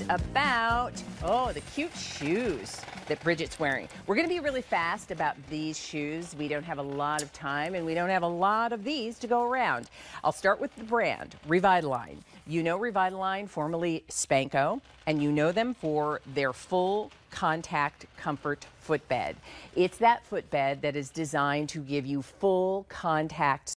about, the cute shoes that Bridget's wearing. We're going to be really fast about these shoes. We don't have a lot of time, and we don't have a lot of these to go around. I'll start with the brand, Revitalign. You know Revitalign, formerly Spanko, and you know them for their full contact comfort footbed. It's that footbed that is designed to give you full contact